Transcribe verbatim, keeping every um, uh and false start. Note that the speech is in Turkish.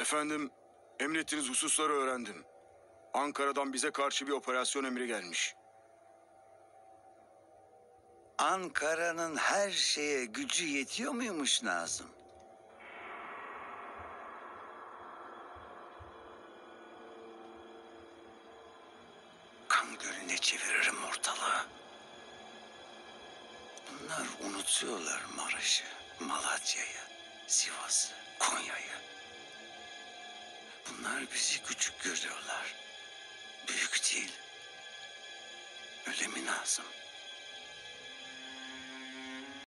Efendim, emrettiğiniz hususları öğrendim. Ankara'dan bize karşı bir operasyon emri gelmiş. Ankara'nın her şeye gücü yetiyor muymuş Nazım? Kan gölüne çeviririm ortalığı. Bunlar unutuyorlar Maraş'ı, Malatya'yı, Sivas'ı, Konya'yı. Bunlar bizi küçük görüyorlar. Büyük değil. Öyle mi Nazım?